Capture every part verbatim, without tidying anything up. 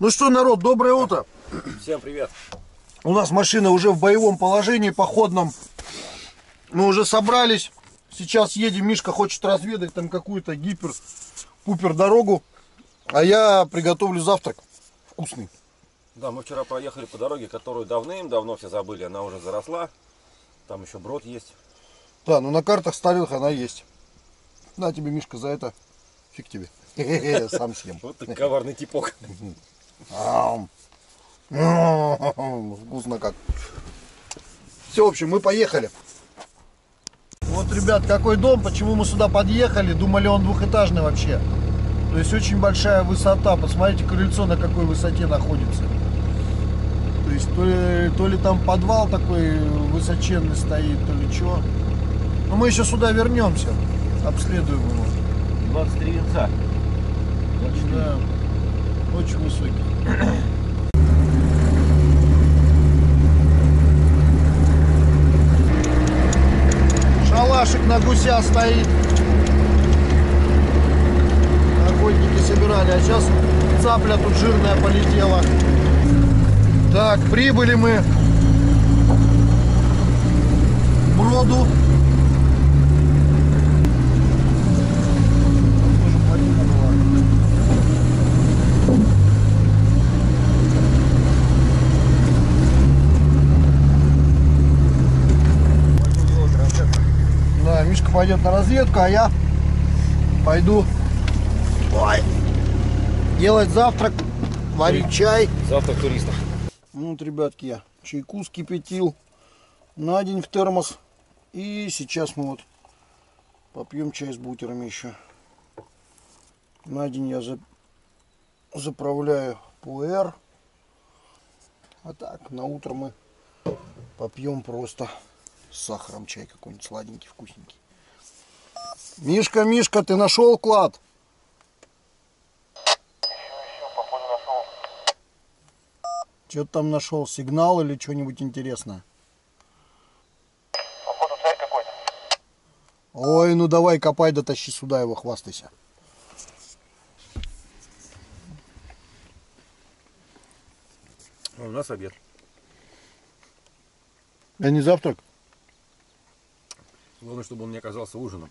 Ну что, народ, доброе утро. Всем привет. У нас машина уже в боевом положении, походном. Мы уже собрались. Сейчас едем. Мишка хочет разведать там какую-то гипер-пупер дорогу. А я приготовлю завтрак вкусный. Да, мы вчера проехали по дороге, которую давным-давно все забыли. Она уже заросла. Там еще брод есть. Да, но на картах старых она есть. На тебе, Мишка, за это. Фиг тебе. Сам съем. Вот ты коварный типок. Вкусно как. Все, в общем, мы поехали. Вот, ребят, какой дом, почему мы сюда подъехали. Думали, он двухэтажный вообще. То есть очень большая высота. Посмотрите, крыльцо на какой высоте находится. То есть то ли, то ли там подвал такой высоченный стоит, то ли что. Но мы еще сюда вернемся. Обследуем его. двадцать три венца. Да, очень высокий. Шалашик на гуся стоит. Охотники собирали, а сейчас цапля тут жирная полетела. Так, прибыли мы к броду. Да, Мишка пойдет на разведку, а я пойду ой, делать завтрак, варить чай. Завтрак туристов. Ну вот, ребятки, я чайку скипятил на день в термос. И сейчас мы вот попьем чай с бутерами еще. На день я за... заправляю пуэр. А так, на утро мы попьем просто с сахаром чай какой-нибудь сладенький, вкусненький. Мишка, Мишка, ты нашел клад? Что ты там нашел? Сигнал или что-нибудь интересное? Походу царь какой-то. Ой, ну давай копай, дотащи сюда его, хвастайся. У нас обед. А не завтрак? Главное, чтобы он не оказался ужином.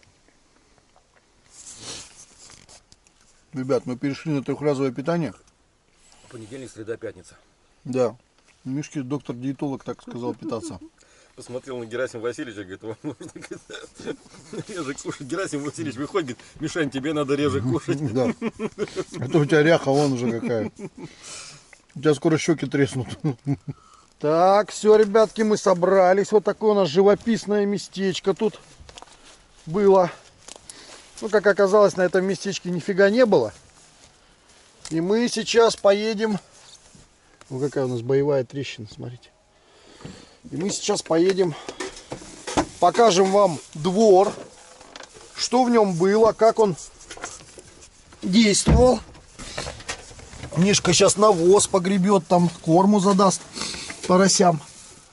Ребят, мы перешли на трехразовое питание. Понедельник, среда, пятница. Да. Мишке доктор-диетолог так сказал питаться. Посмотрел на Герасима Васильевича, говорит, вам нужно реже кушать. Герасим Васильевич выходит, говорит, Мишань, тебе надо реже кушать. Да. А то у тебя ряха вон уже какая. У тебя скоро щеки треснут. Так, все, ребятки, мы собрались. Вот такое у нас живописное местечко тут было. Ну, как оказалось, на этом местечке нифига не было. И мы сейчас поедем... Ну, какая у нас боевая трещина, смотрите. И мы сейчас поедем, покажем вам двор, что в нем было, как он действовал. Мишка сейчас навоз погребет, там корму задаст поросям.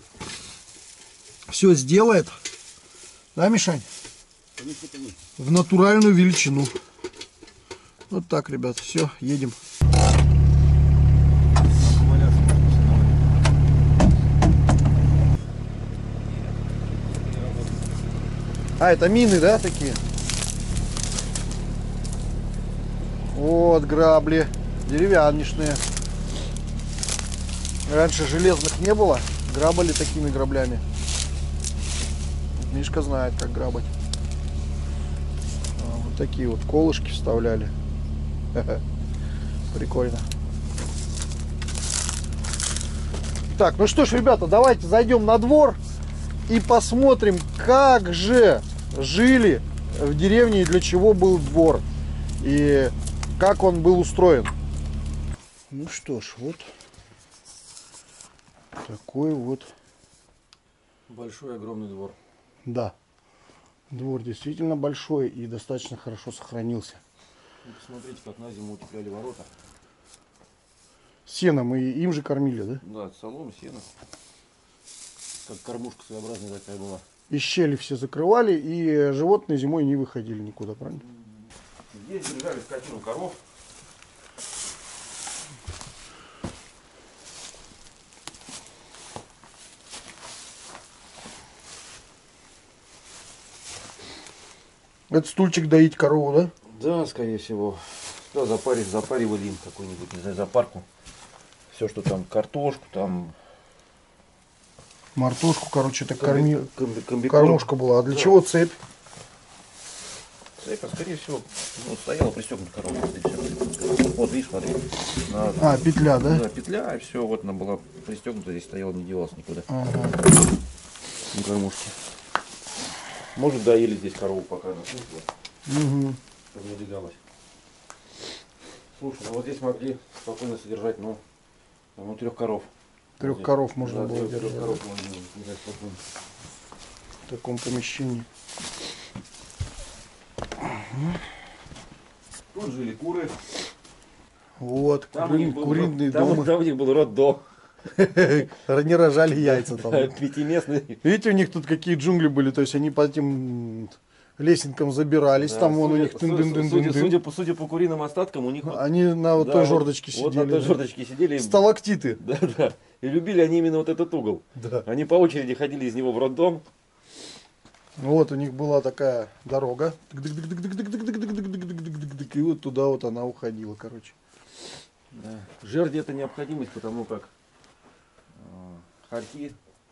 Все сделает. Да, Мишань? В натуральную величину. Вот так, ребят, все, едем. А, это мины, да, такие? Вот грабли деревянничные. Раньше железных не было, грабали такими граблями. Мишка знает, как грабать. А, вот такие вот колышки вставляли. Прикольно. Так, ну что ж, ребята, давайте зайдем на двор и посмотрим, как же жили в деревне и для чего был двор. И как он был устроен. Ну что ж, вот такой вот Большой, огромный двор. Да, двор действительно большой и достаточно хорошо сохранился. Ну, посмотрите, как на зиму утепляли ворота. Сеном и им же кормили, да? Да, солома, сено. Как кормушка своеобразная такая была. И щели все закрывали, и животные зимой не выходили никуда, правильно? Здесь держали скотину, коров. Это стульчик доить корову, да? Да, скорее всего. Да, запарить, запаривали им какую-нибудь, не знаю, запарку. Все, что там, картошку, там... Мартошку, короче, это комби- корми... комби- комбикорм. кормушка была. А для Да. чего цепь? Цепь, а скорее всего, ну, стояла пристегнута коробка. И всё. Вот, видишь, смотри. На- А, петля, да? Да, петля, и все, вот она была пристегнута, здесь стояла, не девалась никуда. Ага. На кормушке. Может, доели здесь корову пока она слушала, Угу. чтобы не двигалась. Слушай, ну вот здесь могли спокойно содержать, ну, ну трех коров. Трех Здесь. коров можно Да, было трех, держать, трех коров можно было держать спокойно. в таком помещении. Тут жили куры. Вот, Там, у них кури... был, куриные там, дома. там у них был роддом. Не рожали яйца там. Пятиместный. Видите, у них тут какие джунгли были, то есть они по этим лесенкам забирались, Да, там вон у судя- них судя- тын дын дын судя, дын судя, по, судя по куриным остаткам, у них вот- Они на вот да, той вот- жердочке Вот на сидели. той да. жердочке сидели. Сталактиты. Да, да. И любили они именно вот этот угол. Да. Они по очереди ходили из него в роддом. Вот у них была такая дорога. И вот туда вот она уходила, короче. Да. Жерди это необходимость, потому как э, хорьки.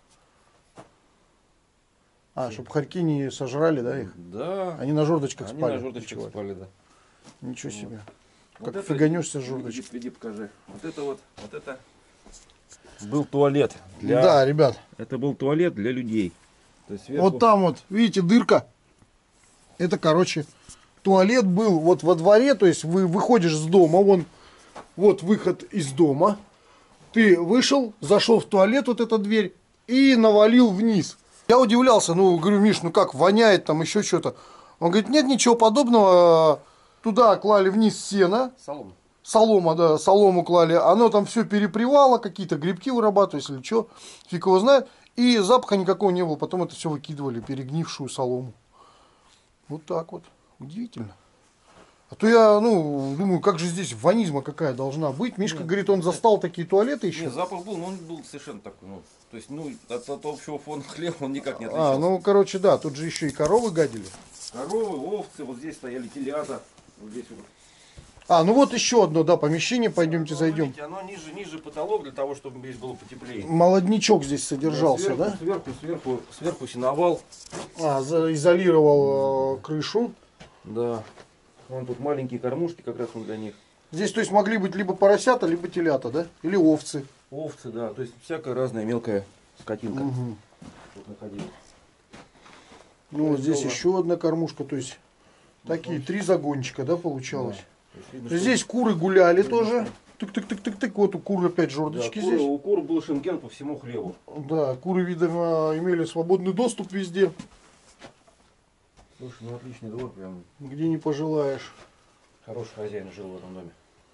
А, чтобы хорьки не сожрали, да, их? Да. Они на жердочках Они спали. на жердочках ночевали. спали, да. Ничего себе. Вот Как это- фиганешься с Иди, жердочек. иди, покажи. Вот это вот, вот это был туалет для. Да, ребят. Это был туалет для людей. То есть сверху- Вот там вот, видите, дырка. Это, короче, туалет был вот во дворе. То есть вы выходишь с дома, вон, вот выход из дома. Ты вышел, зашел в туалет, вот эта дверь, и навалил вниз. Я удивлялся, ну, говорю, Миш, ну как, воняет там еще что-то. Он говорит, нет, ничего подобного. Туда клали вниз сено. Солома. Солома, да, солому клали. Оно там все перепревало, какие-то грибки вырабатывались или что. Фиг его знает. И запаха никакого не было. Потом это все выкидывали, перегнившую солому. Вот так вот. Удивительно. А то я, ну, думаю, как же здесь ванизма какая должна быть. Мишка Нет, говорит, он застал такие туалеты еще. Нет, запах был, но он был совершенно такой, ну, то есть, ну, от, от общего фона хлеба он никак не отличался. А, ну, короче, да, тут же еще и коровы гадили. Коровы, овцы, вот здесь стояли телята, вот здесь вот. А, ну вот еще одно, да, помещение, пойдемте Оно, зайдем. видите, оно ниже, ниже потолок для того, чтобы здесь было потеплее. Молодничок здесь содержался, сверху, да? Сверху, сверху, сверху сеновал. А, за- изолировал э, крышу. Да. Вон тут маленькие кормушки, как раз вот для них. Здесь, то есть, могли быть либо поросята, либо телята, да? Или овцы. Овцы, да, то есть всякая разная мелкая скотинка Мгм. тут находилась. Ну, вот здесь Здорово. еще одна кормушка, то есть, такие три загончика, да, получалось? То есть видно, что- Здесь куры гуляли тоже. Тык-тык-тык-тык-тык. Вот у кур опять да, жердочки куры- здесь. у кур был шенген по всему хлеву. Да, куры, видимо, имели свободный доступ везде, Слушай, ну отличный двор, прям где не пожелаешь. хороший хозяин жил в этом доме.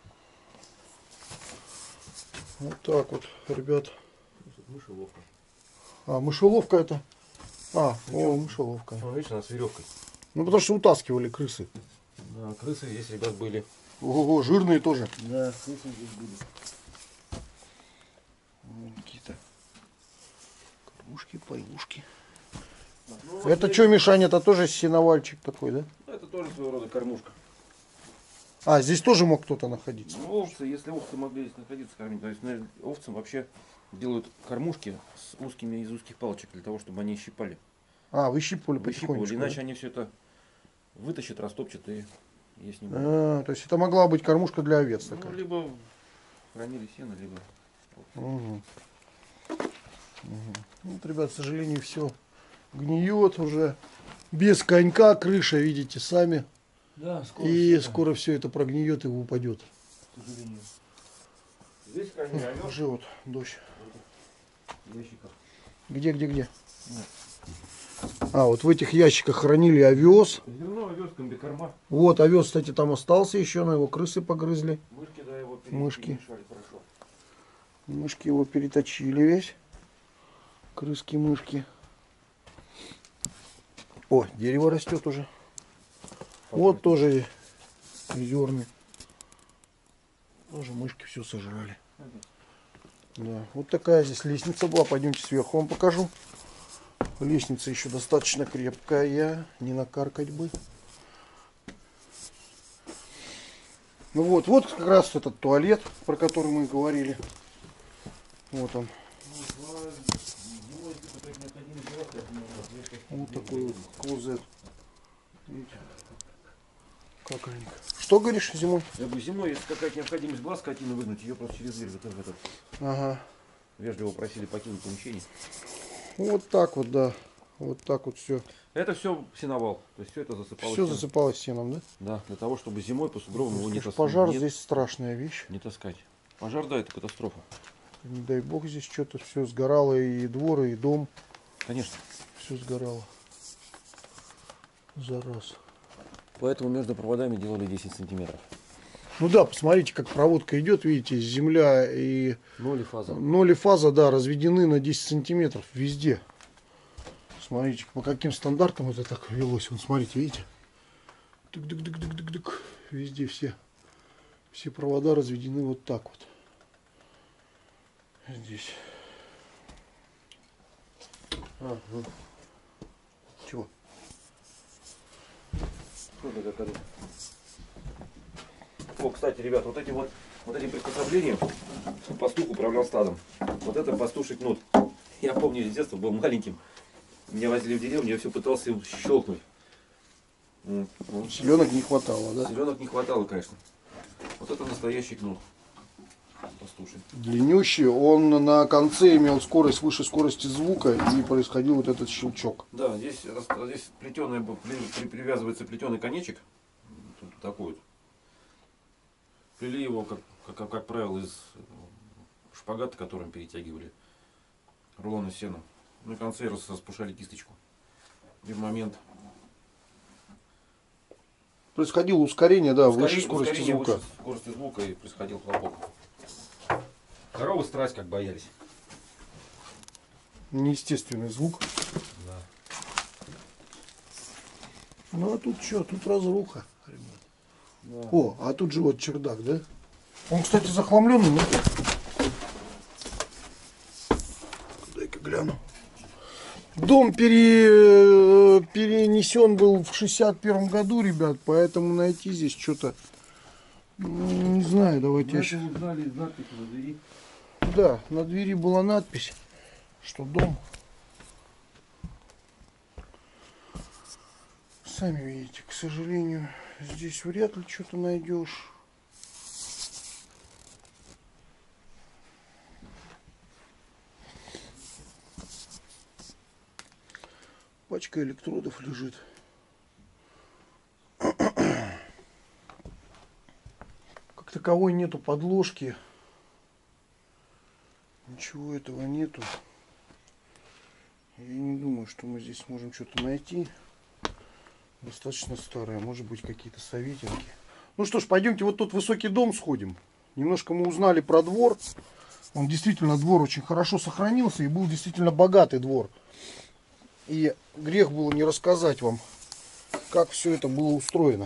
Вот так вот, ребят. Мышеловка. А, мышеловка это? А, о, мышеловка. Ну, видишь, она с веревкой. Ну, потому что утаскивали крысы. Да, крысы здесь, ребят, были. Ого, жирные тоже. Да, крысы здесь были. Какие-то кормушки, поймушки. Это что, Мишань, это тоже сеновальчик такой, да? Ну, это тоже своего рода кормушка. А, здесь тоже мог кто-то находиться. Ну, овцы, если овцы могли здесь находиться, кормить, то есть, наверное, овцам вообще делают кормушки с узкими из узких палочек для того, чтобы они щипали. А, выщипывали Выщипывали, потихонечку. иначе да? они все это вытащат, растопчат и есть не будут. А, то есть это могла быть кормушка для овец Ну, такая. либо хранили сено, либо... Угу. Угу. Вот, ребят, к сожалению, все гниет уже. Без конька крыша, видите, сами. Да, И скоро все это прогниет и упадет. к сожалению. Здесь хранили овес Уже вот дождь. в ящиках. Где, где, где? Нет. А, вот в этих ящиках хранили овес. Зерно, овес, комбикорма. Вот, овес, кстати, там остался еще, но его крысы погрызли. Мышки, да, его пере- Мышки. перемешали хорошо. Мышки его переточили весь. Крыски-мышки. О, дерево растет уже. Вот тоже зерны. Тоже мышки все сожрали. Да, вот такая здесь лестница была. Пойдемте сверху вам покажу. Лестница еще достаточно крепкая. Не накаркать бы. Ну вот, вот как раз этот туалет, про который мы говорили. Вот он. Вот такой вот клозет. Видите? Какая-нибудь. Что говоришь зимой? Я говорю, зимой, если какая-то необходимость глаз скотины выгнать, ее просто через дверь в этот, в этот. Ага. Вежливо просили покинуть помещение. Вот так вот, да. Вот так вот все. Это все сеновал. То есть все это засыпалось. Все сеном. засыпалось сеном, да? Да, для того, чтобы зимой по сугробам его не таскать. Пожар не, здесь страшная вещь. не таскать. Пожар, да, это катастрофа. Не дай бог, здесь что-то все сгорало, и двор, и дом. Конечно. Все сгорало. За раз. Поэтому между проводами делали десять сантиметров. Ну да, посмотрите, как проводка идет, видите, земля и Ноль и фаза. ноль и фаза, да, разведены на десять сантиметров везде. Смотрите, по каким стандартам это так велось. Вон, смотрите, видите? Дык-дык-дык-дык-дык-дык. Везде все, все провода разведены вот так вот. Здесь. А, ну. Чего? О, кстати, ребят, вот этим вот, вот этим приспособлением пастух управлял стадом. Вот это пастуший кнут. Я помню, с детства был маленьким. Меня возили в деревню, я все пытался им щелкнуть. Селенок не хватало, да? Селенок не хватало, конечно. Вот это настоящий кнут. Пастуший. Длиннющий, он на конце имел скорость выше скорости звука, и происходил вот этот щелчок. Да, здесь, здесь плетеный, при, привязывается плетеный конечек. Тут такой вот. Плели его, как, как, как правило, из шпагата, которым перетягивали рулоны сена. На конце распушали кисточку. И в момент Происходило ускорение, да, ускорение, выше скорости ускорение звука. выше скорости звука, и происходил хлопок. Коровы страсть как боялись. Неестественный звук. Да. Ну а тут что? Тут разруха, ребят. Да. О, а тут же вот чердак, да? Он, кстати, захламленный, нет? Дай-ка гляну. Дом пере... перенесен был в шестьдесят первом году, ребят, поэтому найти здесь что-то, не знаю, давайте я сейчас... узнали из надписи на двери. Да, на двери была надпись, что дом. Сами видите, к сожалению, здесь вряд ли что-то найдешь. Пачка электродов лежит. Как таковой нету подложки. Ничего этого нету. Я не думаю, что мы здесь сможем что-то найти. Достаточно старая, может быть, какие-то советинки. Ну что ж, пойдемте вот тут высокий дом сходим. Немножко мы узнали про двор. Он действительно, двор очень хорошо сохранился и был действительно богатый двор. И грех было не рассказать вам, как все это было устроено.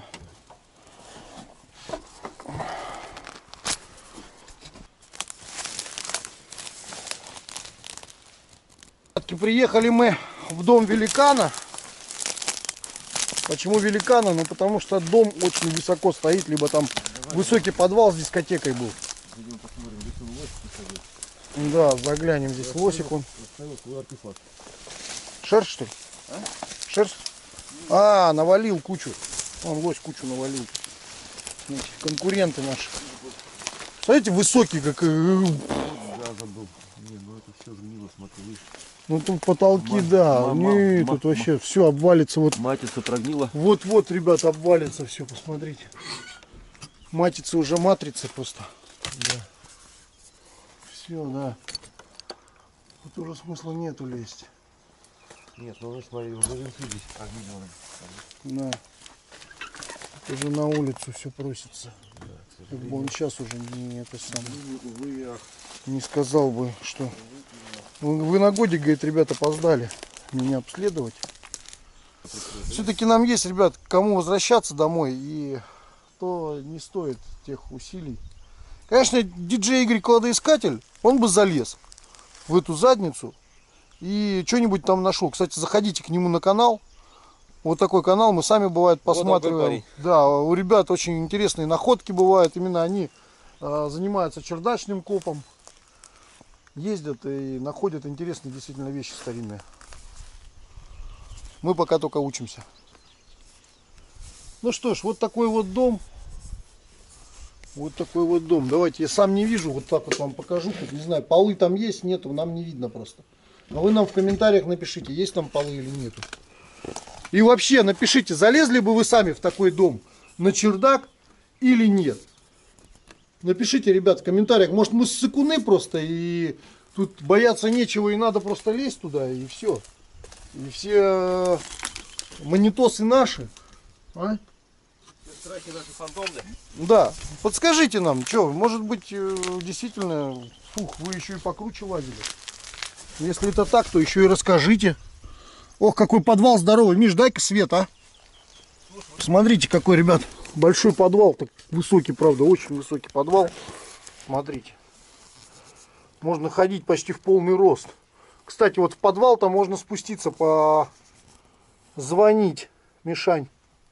Приехали мы в дом великана. Почему великана? Ну потому что дом очень высоко стоит, либо там высокий подвал с дискотекой был. Да, заглянем, здесь лосик он. Шерсть, что ли? А? Шерсть? А, навалил кучу. Он лось кучу навалил. Смотрите, конкуренты наши. Смотрите, высокий как. Да, забыл. Не, ну это все гнило, смотри, видишь. Ну тут потолки, ма, да. Ма, не, ма, тут ма, вообще ма. Все обвалится. Вот. Матица прогнила. Вот-вот, ребят, обвалится все, посмотрите. Матица уже матрица просто. Да. Все, да. Тут уже смысла нету лезть. Нет, ну вы смотри, уже здесь прогнили. Да. Уже на улицу все просится. Да, как бы он сейчас уже не это самое. Не сказал бы, что. Вы на годик, говорит, ребята, опоздали меня обследовать. Все-таки нам есть, ребят, к кому возвращаться домой, и то не стоит тех усилий. Конечно, диджей Игорь Кладоискатель, он бы залез в эту задницу и что-нибудь там нашел. Кстати, заходите к нему на канал, Вот такой канал, мы сами бывает Вот такой посматриваем. парень. Да, у ребят очень интересные находки бывают. Именно они э, занимаются чердачным копом. Ездят и находят интересные действительно вещи старинные. Мы пока только учимся. Ну что ж, вот такой вот дом. Вот такой вот дом. Давайте, я сам не вижу, вот так вот вам покажу. Тут, не знаю, полы там есть, нету, нам не видно просто. А вы нам в комментариях напишите, есть там полы или нету. И вообще напишите, залезли бы вы сами в такой дом на чердак или нет. Напишите, ребят, в комментариях. Может, мы ссыкуны просто и тут бояться нечего и надо просто лезть туда и все. И все монитосы наши. А? Страхи наши фантомные. Да, подскажите нам, что, может быть, действительно, фух, вы еще и покруче лазили. Если это так, то еще и расскажите. Ох, какой подвал здоровый. Миш, дай-ка свет, а. Смотрите, какой, ребят, большой подвал. Так высокий, правда, очень высокий подвал. Смотрите. Можно ходить почти в полный рост. Кстати, вот в подвал-то можно спуститься, позвонить. Мишань.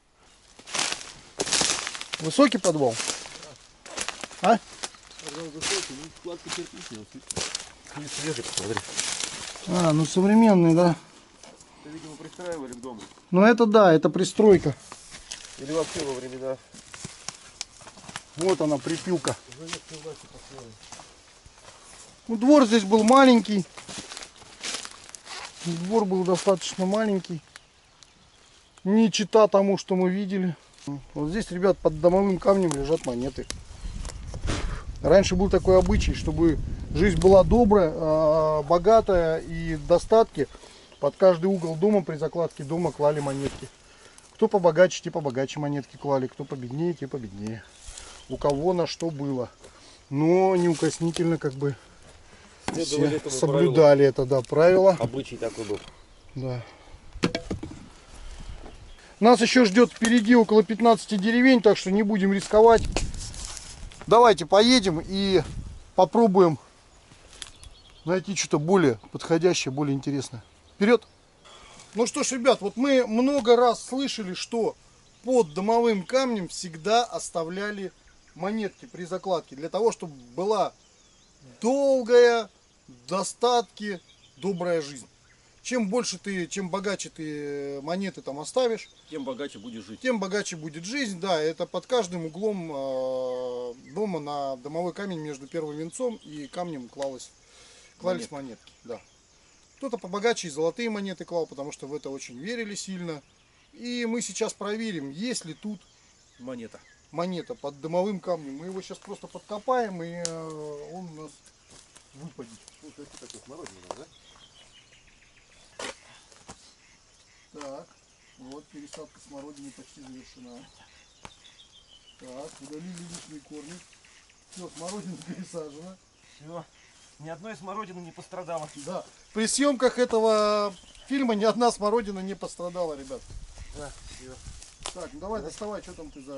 Высокий подвал? А? Подвал высокий, ну складка кирпичная. Не свежий, посмотри. А, ну современный, да. Это, видимо, пристраивали к дому. Ну это да, это пристройка. Или вообще во времена. Вот она, припилка. Ну, двор здесь был маленький. Двор был достаточно маленький. Не чита тому, что мы видели. Вот здесь, ребят, под домовым камнем лежат монеты. Раньше был такой обычай, чтобы жизнь была добрая, богатая и в достатке. Под каждый угол дома при закладке дома клали монетки. Кто побогаче, те побогаче монетки клали. Кто победнее, те победнее. У кого на что было. Но неукоснительно как бы все соблюдали это, да, правило. Обычай такой был. Да. Нас еще ждет впереди около пятнадцати деревень, так что не будем рисковать. Давайте поедем и попробуем найти что-то более подходящее, более интересное. Вперед! Ну что ж, ребят, вот мы много раз слышали, что под домовым камнем всегда оставляли монетки при закладке. Для того, чтобы была долгая, в достатке, добрая жизнь. Чем больше ты, чем богаче ты монеты там оставишь, Тем богаче будешь жить. тем богаче будет жизнь. Да, это под каждым углом э, дома на домовой камень между первым венцом и камнем клалось, клались Монетки. монетки. Да. Кто-то побогаче и золотые монеты клал, потому что в это очень верили сильно. И мы сейчас проверим, есть ли тут Монета. монета под домовым камнем. Мы его сейчас просто подкопаем, и э, он у нас выпадет. Слушай, это такой смородина, да? Так, вот пересадка смородины почти завершена. Так, удалили лишние корни. Все, смородина пересажена. Все. Ни одной смородины не пострадало. Да. При съемках этого фильма ни одна смородина не пострадала, ребят. Да, все. Так, ну давай доставай, что там ты за...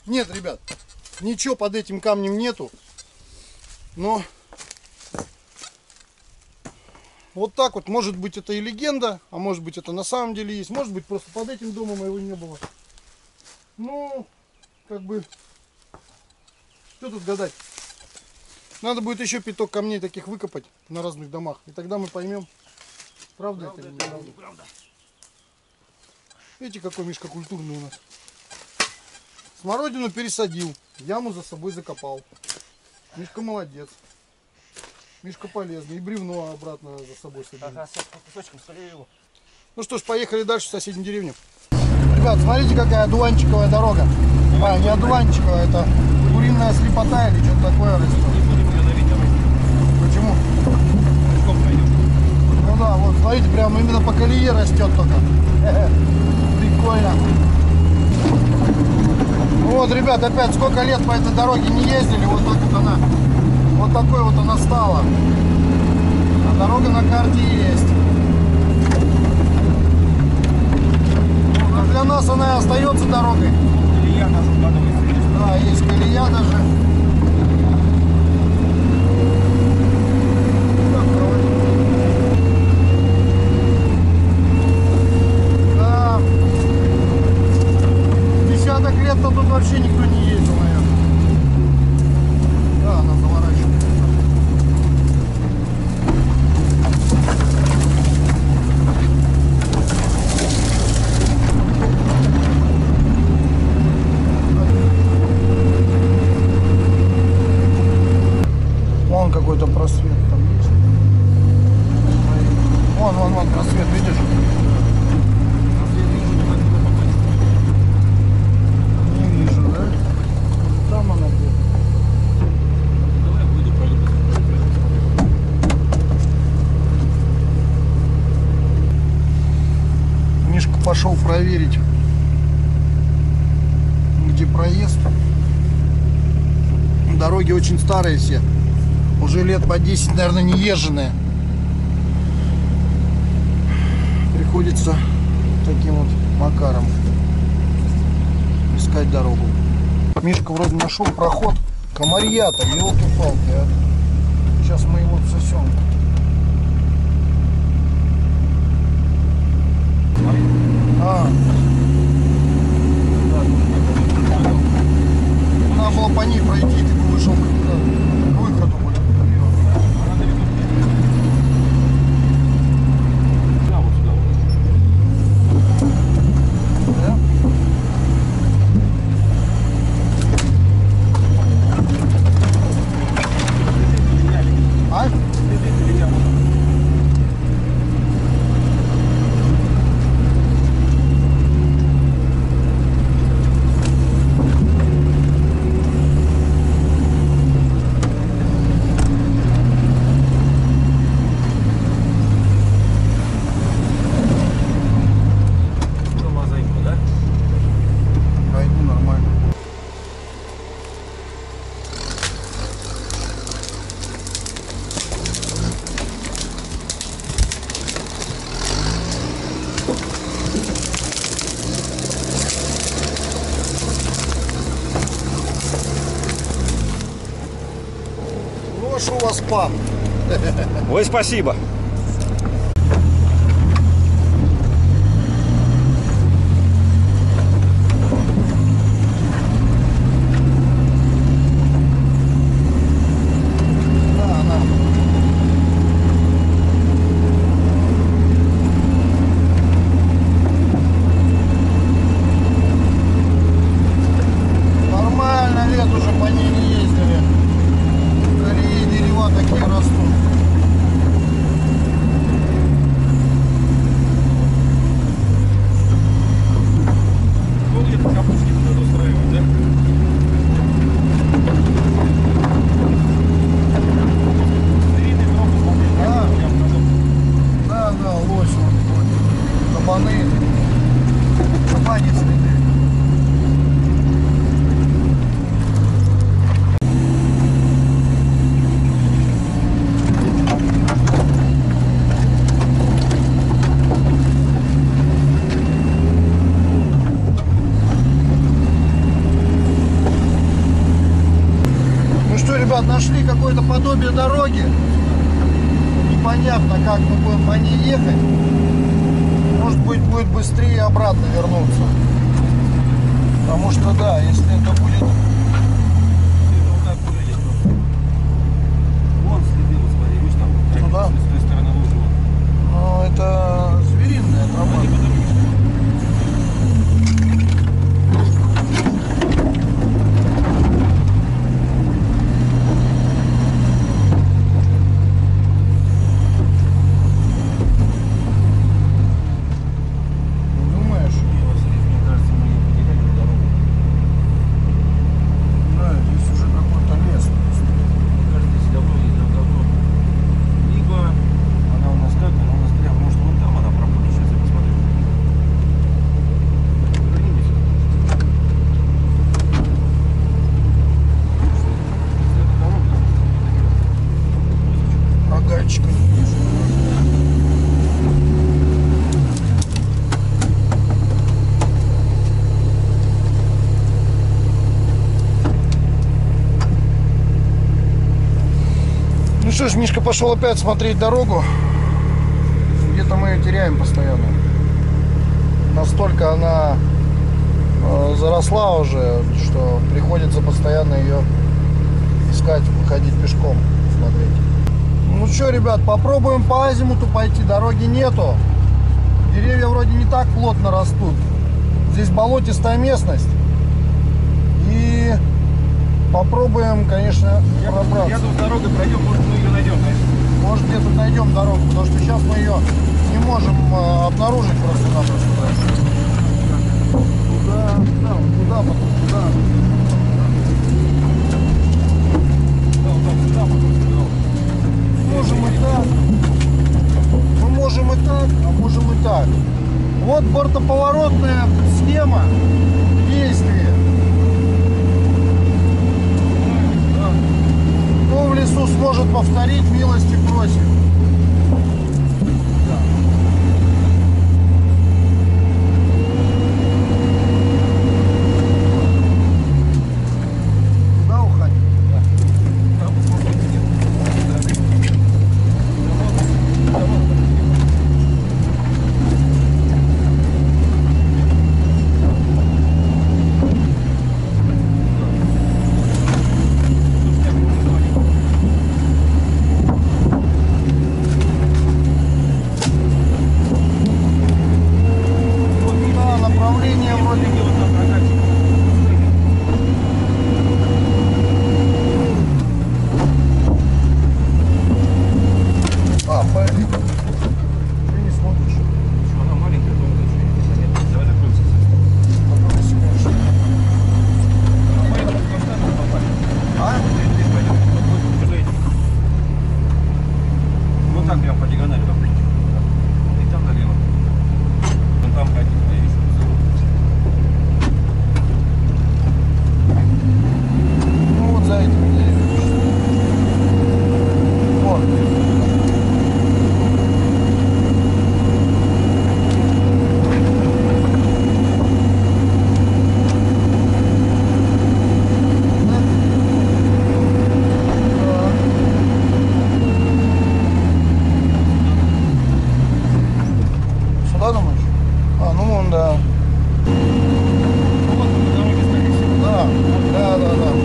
Нет, ребят, ничего под этим камнем нету. Но вот так вот, может быть, это и легенда, а может быть, это на самом деле есть. Может быть, просто под этим домом его не было. Ну, как бы, что тут гадать? Надо будет еще пяток камней таких выкопать на разных домах. И тогда мы поймем, правда, правда это или неправда. Правда. Видите, какой Мишка культурный у нас. Смородину пересадил, яму за собой закопал. Мишка молодец. Мишка полезный. И бревно обратно за собой садил. Ага, кусочком его. Ну что ж, поехали дальше в соседнюю деревню. Ребят, смотрите, какая одуванчиковая дорога. А, не одуванчиковая, это куриная слепота или что-то такое растет. Почему? Ну да, вот смотрите, прямо именно по колее растет только. Прикольно. Вот, ребят, опять сколько лет по этой дороге не ездили, вот так вот она, вот такой вот она стала. А дорога на карте есть. Ну, а для нас она и остается дорогой. Колея даже угадывается. Да, есть колея даже. Да. Десяток лет-то тут вообще никто не ездил, наверное. Да, она заворачивает. Вон какой-то просвет там есть. Вон, вон, вон просвет, видишь? Не вижу, да? Там она где-то. Давай выйду, пройду. Мишка пошел проверить, где проезд. Дороги очень старые все. Уже лет по десять, наверное, не езженные. Приходится таким вот макаром искать дорогу. Мишка вроде нашел проход. Комарья-то, елки-палки, а. Сейчас мы его засосем. А. Надо было по ней пройти, ты бы вышел к выходу. У вас пан. Ой, спасибо. Нормально, лет уже по ней не ездили. Такие растут. подобие дороги. Непонятно, как мы будем по ней ехать. Может быть, будет быстрее обратно вернуться. Потому что, да, если это будет... Вон следы, вот смотри, видишь, там, Туда? с той стороны лужи. Ну, это звериная тропа. Ну что ж, Мишка пошел опять смотреть дорогу. Где-то мы ее теряем постоянно. Настолько она э, заросла уже, что приходится постоянно ее искать, выходить пешком, смотреть. Ну что, ребят, попробуем по азимуту пойти. Дороги нету. Деревья вроде не так плотно растут. Здесь болотистая местность. И попробуем, конечно, Я, пробраться. я тут дорогой пройдем, может мы ее найдем, конечно. Может, где-то найдем дорогу, потому что сейчас мы ее не можем э, обнаружить просто-напросто. Туда, да, вот туда, потом туда. Да, вот так, сюда, потом сюда. Можем и так. Мы можем и так, а можем и так. Вот бортоповоротная схема действия. Кто в лесу сможет повторить, милости просим. Куда уходить? Да, направление вроде бы. А, блин. Ты не смотришь. Что, она маленькая, тонкая, что непонятно. Давай закроемся. Попроси, конечно. А мы это поставим, попали. А? Здесь пойдем. Вот, уже идем. Вот так прям по диагонали. Так. И там налево. Вон там один, я вижу. Ну вот за этим деревьям. Вот. Сюда думаешь? А, ну вон, да. Вот мы на дороге стоим. Да, да, да, да.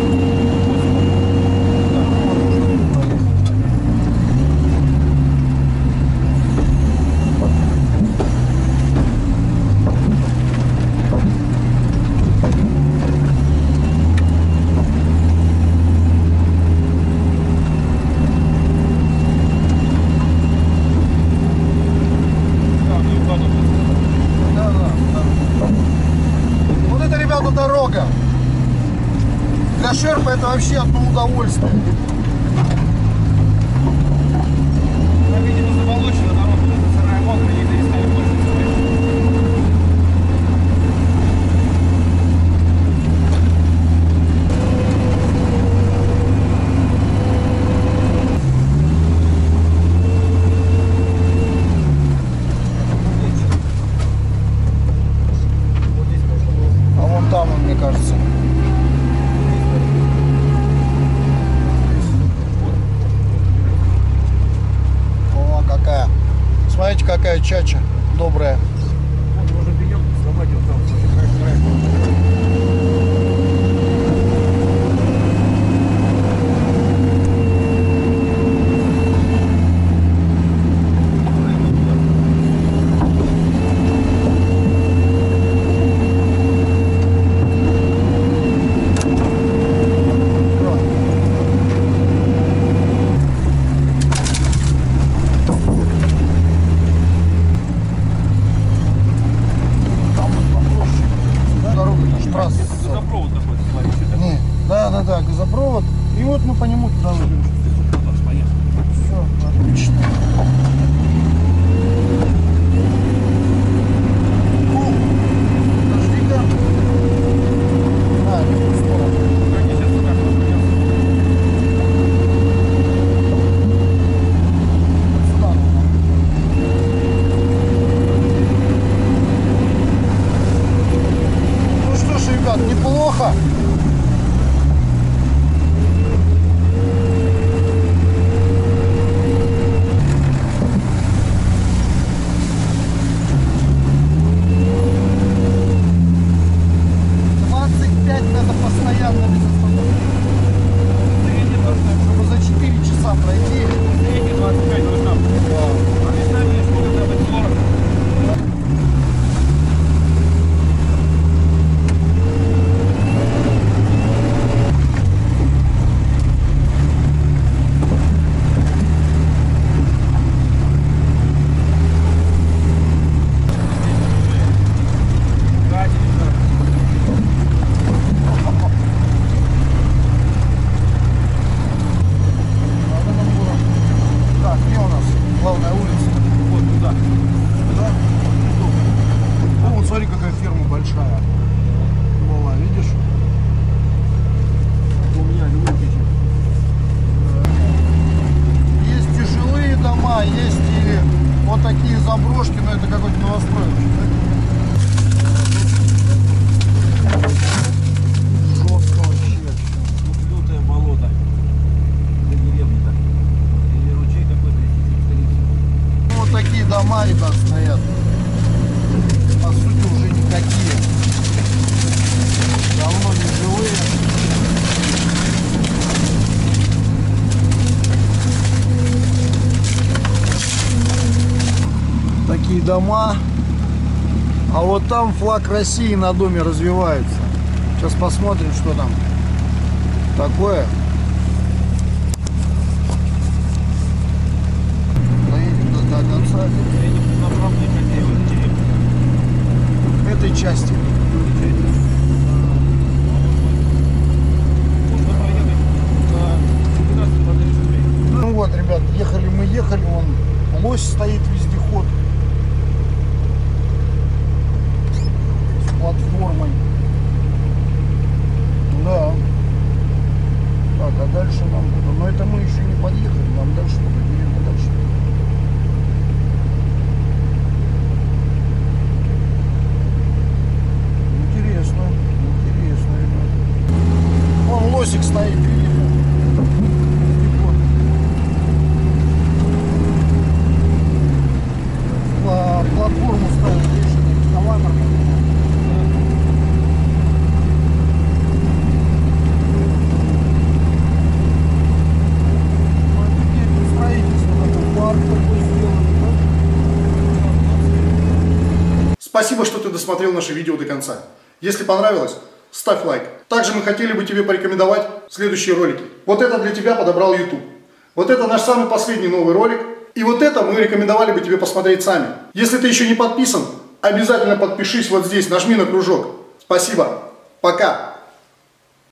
Да, да, да. Вот это, ребята, дорога. Для шерпа это вообще одно удовольствие. Там, видимо, заболочена дорога, это сырая мокрая, и перестали пользоваться. Вот здесь можно было. А вон там, мне кажется. Здесь. Смотрите, какая чача добрая. Вот, можно берем, сломать его там. Газопровод такой, смотри, что там. Не, да, да, да, газопровод. И вот мы по нему туда выйдем. Все, отлично. Ну, подожди-ка. А, не в ту сторону. Сюда нужно. Ну что ж, ребят, неплохо. двадцать пять надо постоянно без остановки. Чтобы за четыре часа пройти. двадцать пять должна быть. А местами сколько должна быть? сорок. Так, где у нас главная улица? Вот туда. Да? О, вот смотри, какая ферма большая. Была, видишь? У меня любой печень. Есть и жилые дома, есть и вот такие заброшки, но это какой-то новострой. Жестко вообще. Лютое болото. Для деревни-то. Или ручей какой-то, если Вот такие дома, ребят, стоят. По сути, уже никакие. Давно не жилые. Такие дома. А вот там флаг России на доме развивается. Сейчас посмотрим, что там такое. Доедем до, до конца этой части. Ну вот, ребят, ехали мы, ехали, вон лось стоит, вездеход с платформой. Да. Так, а дальше нам куда? Но это мы еще не подъехали, нам дальше куда? Деревня дальше. Интересно, интересно, ребят. Вон лосик стоит, видите? Вездеход. Пла- Платформу ставят, видишь, это экскаватор. Ну, это теперь строительство, такой парк такой сделан, да? Спасибо, что ты досмотрел наше видео до конца. Если понравилось, ставь лайк. Также мы хотели бы тебе порекомендовать следующие ролики. Вот это для тебя подобрал YouTube. Вот это наш самый последний новый ролик. И вот это мы рекомендовали бы тебе посмотреть сами. Если ты еще не подписан, обязательно подпишись вот здесь, нажми на кружок. Спасибо. Пока.